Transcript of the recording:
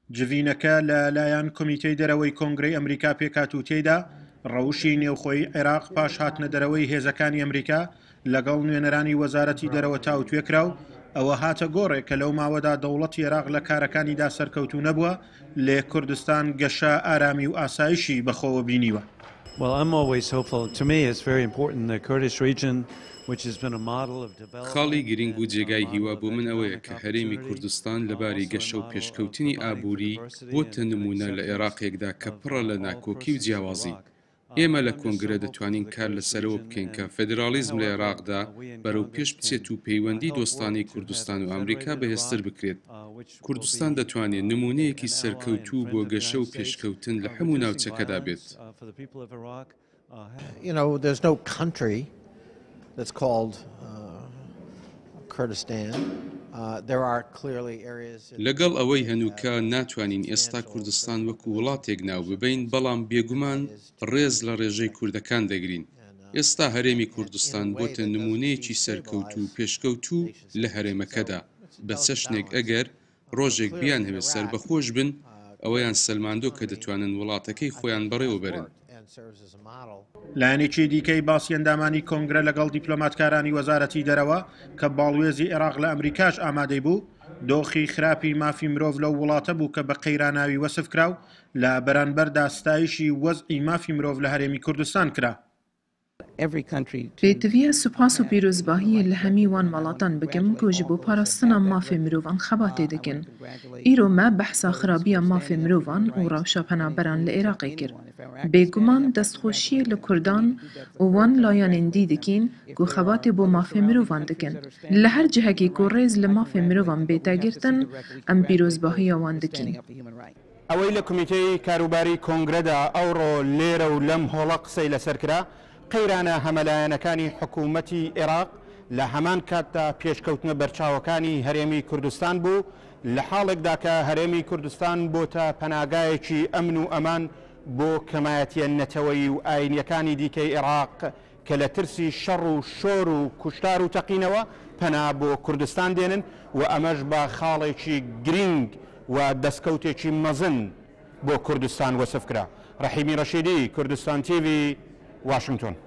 جڤینەکە لەلایەن کۆمیتەی دەرەوەی کۆنگرەی ئەمریکا پێکات و تێیدا ڕەوشی نێوخۆی عێراق پاش هاتنە دەرەوەی هێزەکانی ئەمریکا لەگەڵ نوێنەرانی وەزارەتی دەرەوە تاوتوێکراو ئەوە هاتە گۆڕێک کە لەو ماوەدا دەوڵەتی عێراق لە کارەکانیدا سەرکەوتوو نەبووە لێ کوردستان گەشە ئارامی و ئاسایشی بەخۆوە بینیوە. Well, I'm always hopeful. To me, it's very important the Kurdish region, which has been a model of development. خاڵی گرنگ و جێگای هیوا بۆ من ئەوەیە کە هەرێمی کوردستان لەباری گەشە و پێشکەوتنی ئابووری بۆتە نمونە لە عێراقێکدا کە پڕە لە ناکۆکی و جیاوازی. ئێمە لە کۆنگرە دەتوانین کار لەسەرەوە بکەین کە فێدرالیزم لە عێراقدا بەرەو پێش بچێت و پەیوەندی دۆستانی کوردستان و ئەمریکا بەهێزتر بکرێت. کوردستان دەتوانێت نمونەیەکی سەرکەوتوو بۆ گەشە و پێشکەوتن لە هەموو ناوچەکەدا بێت. You know, there's no country that's called Kurdistan. There are clearly areas. لەگەڵ ئەوەی هەنووکە ناتوانین ئێستا کوردستان وەکو وڵاتێک ناو ببین بەڵام بێگومان ڕێز لە ڕێژەی کوردەکان دەگرین. ئێستا هەرێمی کوردستان بۆتە نمونەیەکی سەرکەوتو و پێشکەوتو لە هەرێمەکەدا بە چەشنێک ئەگەر ڕۆژێک بیان هەوێت سەربەخۆش بن ئەوەیان سەلماندۆ کە دەتوانن وڵاتەکەی خۆیان بەڕێوە بەرن. لایەنێکی دیکەی باسی ئەندامانی کۆنگرە لەگەڵ دیپلۆماتکارانی وەزارەتی دەرەوە کە باڵوێزی عێراق لە ئەمریکاش ئامادەی بوو دۆخی خراپی مافی مرۆڤ لەو وڵاتە بوو کە بە قەیراناوی وەسف کراو لە بەرانبەردا ستایشی وەزعی مافی مرۆڤ لە هەرێمی کوردستان کرا. بێتڤیە سوپاس و پیرۆزباهیە لە هەمی وان وڵاتان بگەم کە ji بۆ پاراستنا mafê mirovan xebatê dikin. Îro me behsa xirabiya mafê mirovan û rewşa penaberan li Iraqê kir. Bêguman destxweşiyê li Kurdan û wan layanên dî dikin ku xebatê bo mafê mirovan dikin. Li her cihekê ku rêz li mafê mirovan bêtegirtin em pîrozbahiya wan dikin. ئەوەی لە کۆمیتەی کاروباری کۆنگرەدا ئەوڕۆ لێرە و لەم هۆڵە قسەی لەسەر کرا قەیرانە هەمەلایەنەکانی حکوومەتی عێراق لە هەمان کاتدا پێشکەوتنە بەرچاوەکانی هەرێمی کوردستان بوو لە حاڵێکدا کە هەرێمی کوردستان بۆتە پەناگایەکی ئەمن و ئەمان بۆ کەمایەتیە نەتەوەی و ئاینیەکانی دیکەی عێراق کە لە ترسی شەڕ و شۆر و کوشتار و تەقینەوە پەنا بۆ کوردستان دێنن و ئەمەش بە خاڵێکی گرنگ و دەستکەوتێکی مەزن بۆ کوردستان وەسف کرا. ڕەحیمی ڕەشیدی، کوردستان تیڤی، واشنگتن.